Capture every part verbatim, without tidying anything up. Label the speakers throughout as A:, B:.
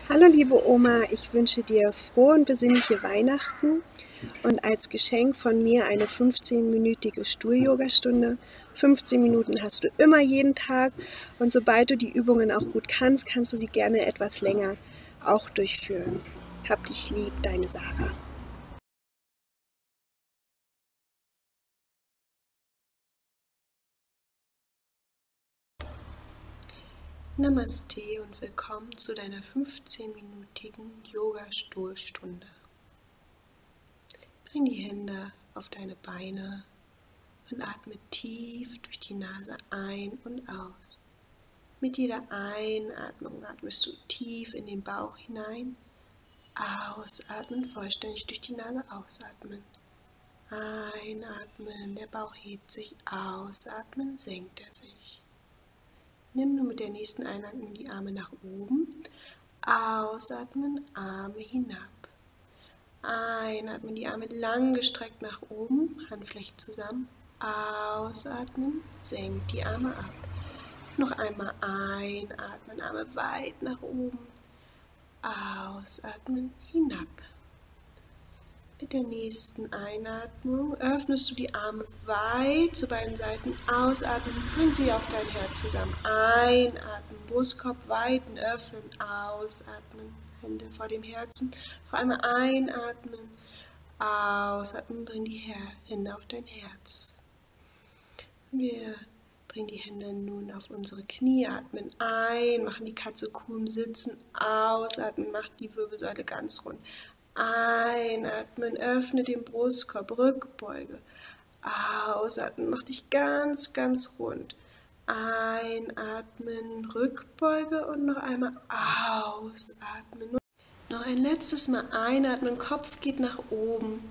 A: Hallo liebe Oma, ich wünsche dir frohe und besinnliche Weihnachten und als Geschenk von mir eine fünfzehnminütige Stuhl-Yoga-Stunde. fünfzehn Minuten hast du immer jeden Tag und sobald du die Übungen auch gut kannst, kannst du sie gerne etwas länger auch durchführen. Hab dich lieb, deine Sarah. Namaste und willkommen zu deiner fünfzehnminütigen Yoga-Stuhlstunde. Bring die Hände auf deine Beine und atme tief durch die Nase ein und aus. Mit jeder Einatmung atmest du tief in den Bauch hinein, ausatmen, vollständig durch die Nase ausatmen. Einatmen, der Bauch hebt sich, ausatmen, senkt er sich. Nimm nun mit der nächsten Einatmung die Arme nach oben, ausatmen, Arme hinab. Einatmen, die Arme lang gestreckt nach oben, Handflächen zusammen, ausatmen, senkt die Arme ab. Noch einmal einatmen, Arme weit nach oben, ausatmen, hinab. Mit der nächsten Einatmung öffnest du die Arme weit zu beiden Seiten, ausatmen, bring sie auf dein Herz zusammen. Einatmen, Brustkorb weiten, öffnen, ausatmen, Hände vor dem Herzen. Noch einmal einatmen, ausatmen, bring die Hände auf dein Herz. Wir bringen die Hände nun auf unsere Knie, atmen ein, machen die Katze Kuh im Sitzen, ausatmen, macht die Wirbelsäule ganz rund. Einatmen, öffne den Brustkorb, Rückbeuge. Ausatmen, mach dich ganz, ganz rund. Einatmen, Rückbeuge und noch einmal ausatmen. Noch ein letztes Mal einatmen, Kopf geht nach oben.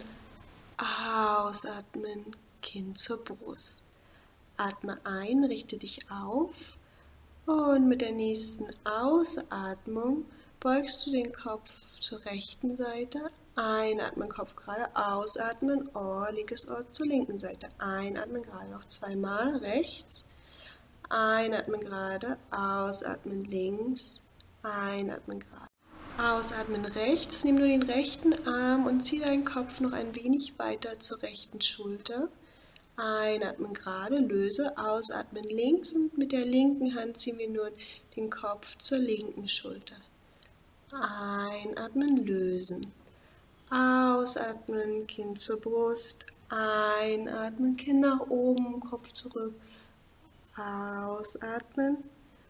A: Ausatmen, Kinn zur Brust. Atme ein, richte dich auf und mit der nächsten Ausatmung beugst du den Kopf zur rechten Seite. Einatmen, Kopf gerade, ausatmen, Ohr, linkes Ohr zur linken Seite. Einatmen gerade, noch zweimal rechts. Einatmen gerade, ausatmen links, einatmen gerade. Ausatmen rechts, nimm nur den rechten Arm und zieh deinen Kopf noch ein wenig weiter zur rechten Schulter. Einatmen gerade, löse, ausatmen links und mit der linken Hand ziehen wir nun den Kopf zur linken Schulter. Einatmen, lösen. Ausatmen, Kinn zur Brust. Einatmen, Kinn nach oben, Kopf zurück. Ausatmen.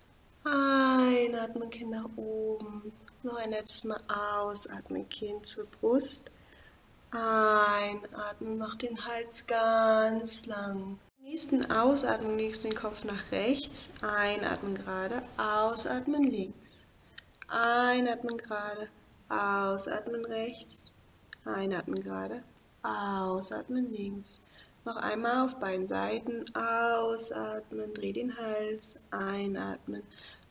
A: Einatmen, Kinn nach oben. Noch ein letztes Mal ausatmen, Kinn zur Brust. Einatmen, mach den Hals ganz lang. Nächsten Ausatmung legst du den Kopf nach rechts. Einatmen gerade, ausatmen links. Einatmen gerade, ausatmen rechts. Einatmen gerade, ausatmen links. Noch einmal auf beiden Seiten, ausatmen, dreh den Hals, einatmen,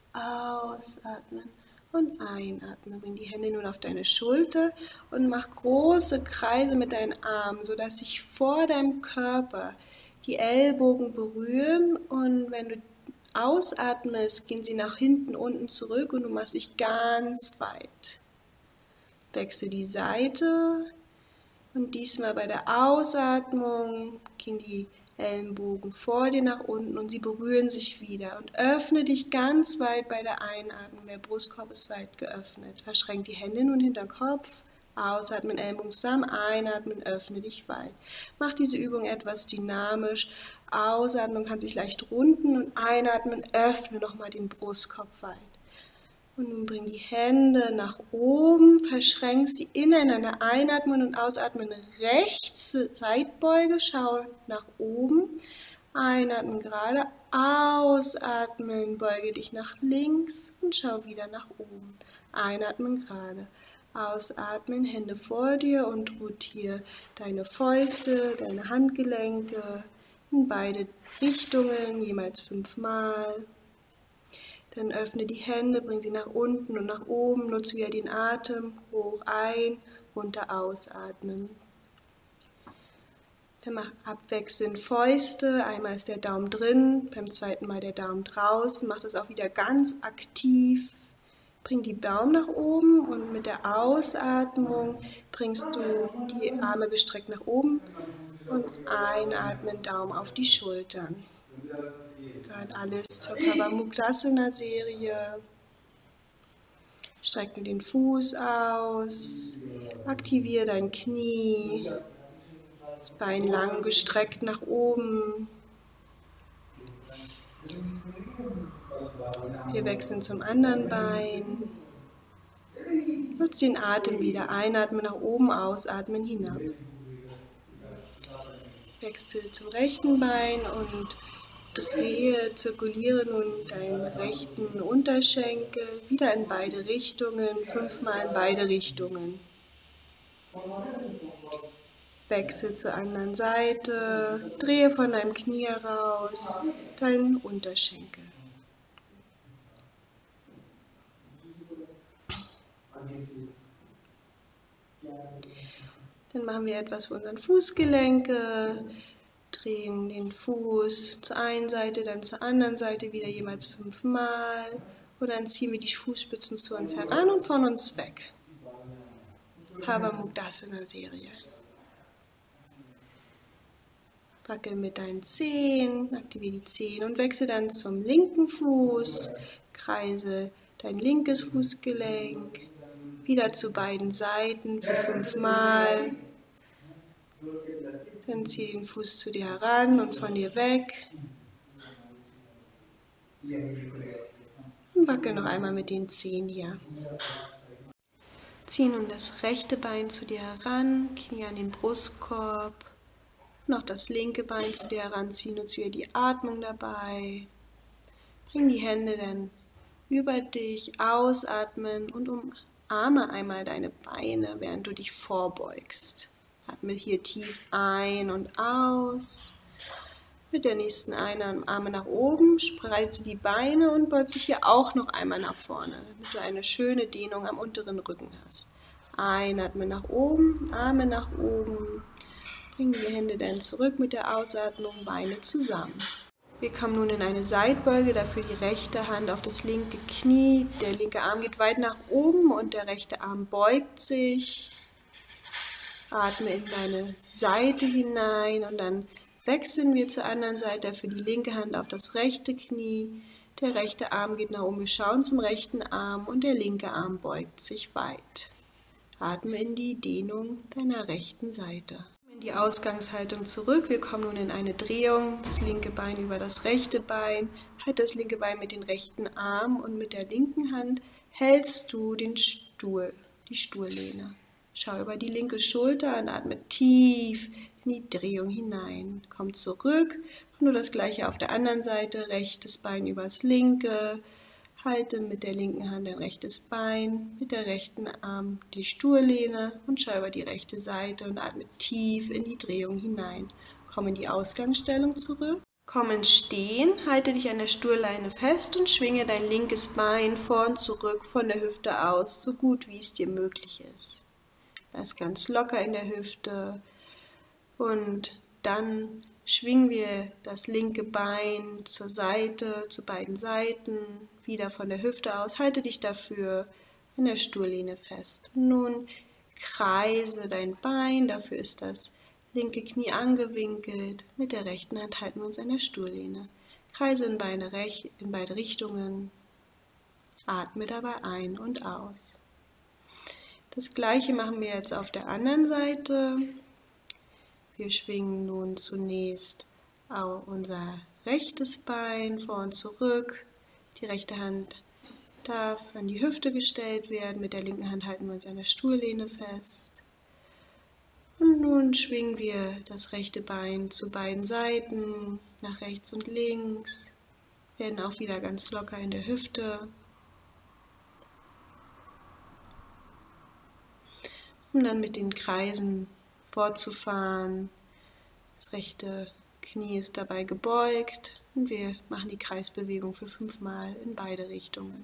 A: ausatmen und einatmen. Bring die Hände nun auf deine Schulter und mach große Kreise mit deinen Armen, sodass sich vor deinem Körper die Ellbogen berühren und wenn du ausatmest, gehen sie nach hinten, unten zurück und du machst dich ganz weit. Wechsel die Seite und diesmal bei der Ausatmung gehen die Ellenbogen vor dir nach unten und sie berühren sich wieder. Und öffne dich ganz weit bei der Einatmung. Der Brustkorb ist weit geöffnet. Verschränk die Hände nun hinter den Kopf. Ausatmen, Ellenbogen zusammen. Einatmen, öffne dich weit. Mach diese Übung etwas dynamisch. Ausatmen kann sich leicht runden und einatmen, öffne nochmal den Brustkorb weit. Und nun bring die Hände nach oben, verschränk sie ineinander, einatmen und ausatmen, rechts, Seitbeuge, schau nach oben, einatmen gerade, ausatmen, beuge dich nach links und schau wieder nach oben, einatmen gerade, ausatmen, Hände vor dir und rotiere deine Fäuste, deine Handgelenke in beide Richtungen, jemals fünfmal. Dann öffne die Hände, bring sie nach unten und nach oben, nutze wieder den Atem, hoch ein, runter ausatmen. Dann mach abwechselnd Fäuste, einmal ist der Daumen drin, beim zweiten Mal der Daumen draußen, mach das auch wieder ganz aktiv, Bring die Daumen nach oben und mit der Ausatmung bringst du die Arme gestreckt nach oben und einatmen, Daumen auf die Schultern. Gehört alles zur Pavamuktasana-Serie. Streck nur den Fuß aus, aktiviere dein Knie, das Bein lang gestreckt nach oben. Wir wechseln zum anderen Bein. Nutz den Atem wieder. Einatmen nach oben, ausatmen hinab. Wechsel zum rechten Bein und drehe, zirkuliere nun deinen rechten Unterschenkel wieder in beide Richtungen, fünfmal in beide Richtungen. Wechsel zur anderen Seite, drehe von deinem Knie heraus deinen Unterschenkel. Dann machen wir etwas für unsere Fußgelenke, drehen den Fuß zur einen Seite, dann zur anderen Seite wieder jeweils fünfmal und dann ziehen wir die Fußspitzen zu uns heran und von uns weg. Pavamuktasana-Serie. Wackel mit deinen Zehen, aktiviere die Zehen und wechsel dann zum linken Fuß, kreise dein linkes Fußgelenk, wieder zu beiden Seiten für fünfmal. Dann zieh den Fuß zu dir heran und von dir weg. Und wackel noch einmal mit den Zehen hier. Zieh nun das rechte Bein zu dir heran, Knie an den Brustkorb. Noch das linke Bein zu dir heranziehen, nutze wieder die Atmung dabei. Bring die Hände dann über dich, ausatmen und umarme einmal deine Beine, während du dich vorbeugst. Atme hier tief ein und aus. Mit der nächsten Einatmung Arme nach oben, spreize die Beine und beug dich hier auch noch einmal nach vorne, damit du eine schöne Dehnung am unteren Rücken hast. Einatmen nach oben, Arme nach oben. Bring die Hände dann zurück mit der Ausatmung, Beine zusammen. Wir kommen nun in eine Seitbeuge, dafür die rechte Hand auf das linke Knie. Der linke Arm geht weit nach oben und der rechte Arm beugt sich. Atme in deine Seite hinein und dann wechseln wir zur anderen Seite, dafür die linke Hand auf das rechte Knie. Der rechte Arm geht nach oben, wir schauen zum rechten Arm und der linke Arm beugt sich weit. Atme in die Dehnung deiner rechten Seite. In die Ausgangshaltung zurück. Wir kommen nun in eine Drehung. Das linke Bein über das rechte Bein. Halt das linke Bein mit dem rechten Arm und mit der linken Hand hältst du den Stuhl, die Stuhllehne. Schau über die linke Schulter und atme tief in die Drehung hinein. Komm zurück und nur das gleiche auf der anderen Seite. Rechtes Bein übers linke. Halte mit der linken Hand dein rechtes Bein, mit der rechten Arm die Stuhllehne und schau über die rechte Seite und atme tief in die Drehung hinein. Komm in die Ausgangsstellung zurück. Komm ins Stehen, halte dich an der Stuhlleine fest und schwinge dein linkes Bein vor und zurück von der Hüfte aus, so gut wie es dir möglich ist. Lass ganz locker in der Hüfte und dann schwingen wir das linke Bein zur Seite, zu beiden Seiten, wieder von der Hüfte aus. Halte dich dafür an der Stuhllehne fest. Nun kreise dein Bein, dafür ist das linke Knie angewinkelt. Mit der rechten Hand halten wir uns an der Stuhllehne. Kreise in beide, in beide Richtungen. Atme dabei ein und aus. Das gleiche machen wir jetzt auf der anderen Seite. Wir schwingen nun zunächst auf unser rechtes Bein vor und zurück. Die rechte Hand darf an die Hüfte gestellt werden. Mit der linken Hand halten wir uns an der Stuhllehne fest. Und nun schwingen wir das rechte Bein zu beiden Seiten, nach rechts und links. Werden auch wieder ganz locker in der Hüfte. Um dann mit den Kreisen fortzufahren. Das rechte Knie ist dabei gebeugt und wir machen die Kreisbewegung für fünfmal in beide Richtungen.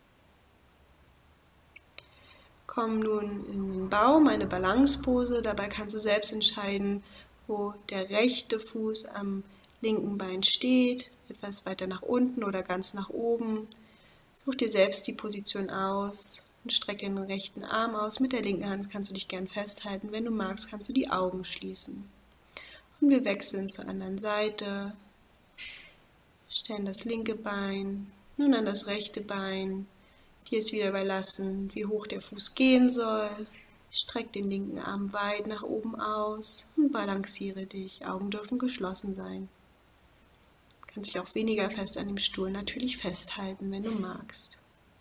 A: Komm nun in den Baum, eine Balancepose. Dabei kannst du selbst entscheiden, wo der rechte Fuß am linken Bein steht, etwas weiter nach unten oder ganz nach oben. Such dir selbst die Position aus und streck den rechten Arm aus. Mit der linken Hand kannst du dich gern festhalten. Wenn du magst, kannst du die Augen schließen. Und wir wechseln zur anderen Seite. Stellen das linke Bein, nun an das rechte Bein. Dir ist wieder überlassen, wie hoch der Fuß gehen soll. Streck den linken Arm weit nach oben aus und balanciere dich. Augen dürfen geschlossen sein. Du kannst dich auch weniger fest an dem Stuhl natürlich festhalten, wenn du magst.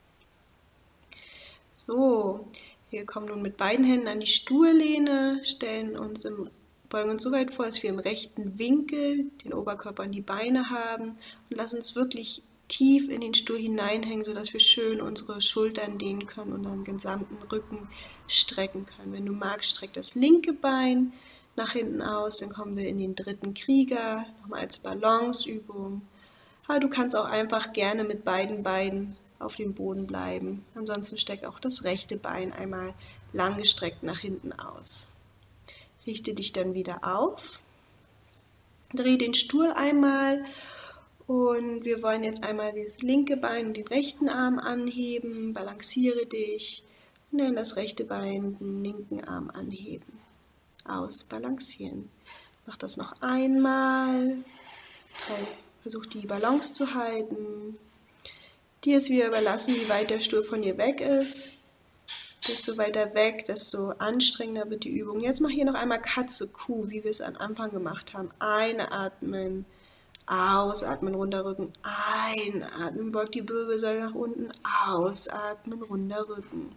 A: So, wir kommen nun mit beiden Händen an die Stuhllehne, stellen uns im, beugen uns so weit vor, dass wir im rechten Winkel den Oberkörper und die Beine haben und lassen uns wirklich tief in den Stuhl hineinhängen, sodass wir schön unsere Schultern dehnen können und unseren gesamten Rücken strecken können. Wenn du magst, streck das linke Bein nach hinten aus, dann kommen wir in den dritten Krieger, nochmal als Balanceübung. Aber du kannst auch einfach gerne mit beiden Beinen auf dem Boden bleiben. Ansonsten steck auch das rechte Bein einmal langgestreckt nach hinten aus. Richte dich dann wieder auf, dreh den Stuhl einmal und wir wollen jetzt einmal das linke Bein und den rechten Arm anheben, balanciere dich und dann das rechte Bein, den linken Arm anheben, ausbalancieren. Mach das noch einmal, versuch die Balance zu halten. Dir ist wieder überlassen, wie weit der Stuhl von dir weg ist. Desto weiter weg, desto anstrengender wird die Übung. Jetzt mach hier noch einmal Katze, Kuh, wie wir es am Anfang gemacht haben. Einatmen. Ausatmen, runder Rücken, einatmen, beug die Wirbelsäule nach unten, ausatmen, runder Rücken.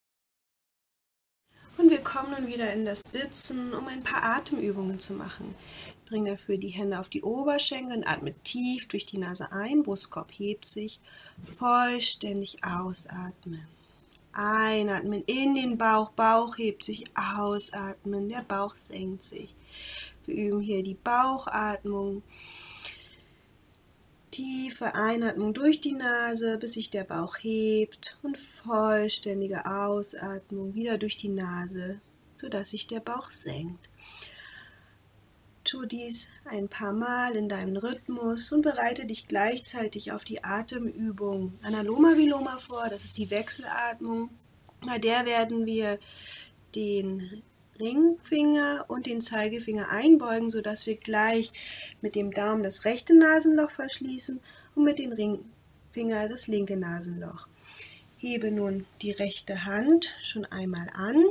A: Und wir kommen nun wieder in das Sitzen, um ein paar Atemübungen zu machen. Bring dafür die Hände auf die Oberschenkel und atme tief durch die Nase ein, Brustkorb hebt sich, vollständig ausatmen. Einatmen in den Bauch, Bauch hebt sich, ausatmen, der Bauch senkt sich. Wir üben hier die Bauchatmung. Tiefe Einatmung durch die Nase, bis sich der Bauch hebt und vollständige Ausatmung wieder durch die Nase, sodass sich der Bauch senkt. Tu dies ein paar Mal in deinem Rhythmus und bereite dich gleichzeitig auf die Atemübung Anuloma Viloma vor. Das ist die Wechselatmung. Bei der werden wir den Ringfinger und den Zeigefinger einbeugen, sodass wir gleich mit dem Daumen das rechte Nasenloch verschließen und mit dem Ringfinger das linke Nasenloch. Hebe nun die rechte Hand schon einmal an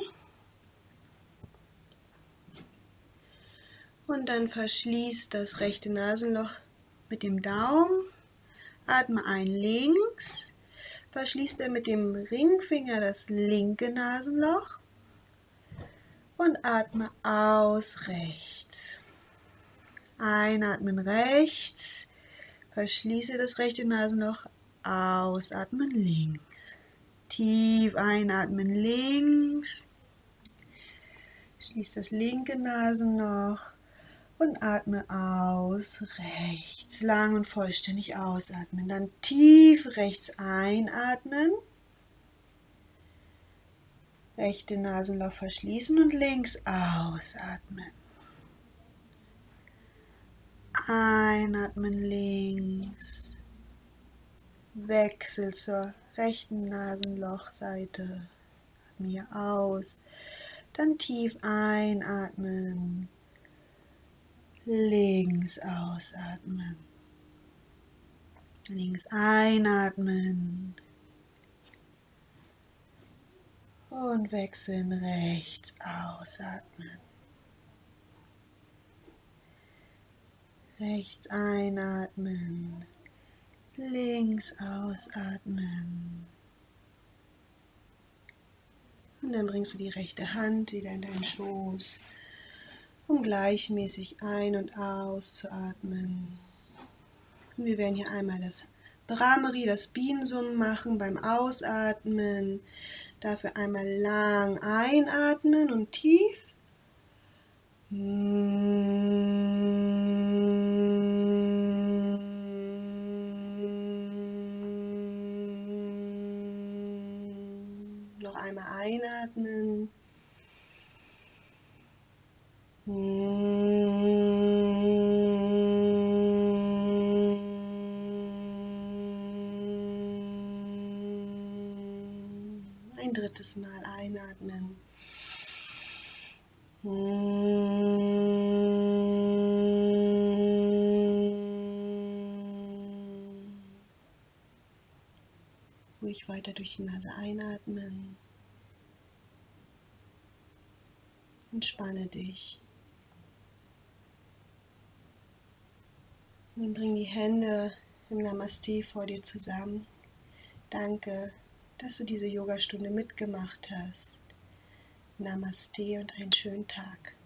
A: und dann verschließ das rechte Nasenloch mit dem Daumen. Atme ein links, verschließ dann mit dem Ringfinger das linke Nasenloch. Und atme aus rechts. Einatmen rechts, verschließe das rechte Nasenloch, ausatmen links. Tief einatmen links, schließ das linke Nasenloch und atme aus rechts. Lang und vollständig ausatmen. Dann tief rechts einatmen. Rechte Nasenloch verschließen und links ausatmen. Einatmen links. Wechsel zur rechten Nasenlochseite. Atme hier aus. Dann tief einatmen. Links ausatmen. Links einatmen. Und wechseln rechts ausatmen. Rechts einatmen. Links ausatmen. Und dann bringst du die rechte Hand wieder in deinen Schoß, um gleichmäßig ein- und auszuatmen. Und wir werden hier einmal das Bhramari, das Biensummen machen beim Ausatmen. Dafür einmal lang einatmen und tief. Noch einmal einatmen. Ein drittes Mal einatmen. Ruhig weiter durch die Nase einatmen. Entspanne dich. Und bring die Hände im Namaste vor dir zusammen. Danke, dass du diese Yogastunde mitgemacht hast. Namaste und einen schönen Tag.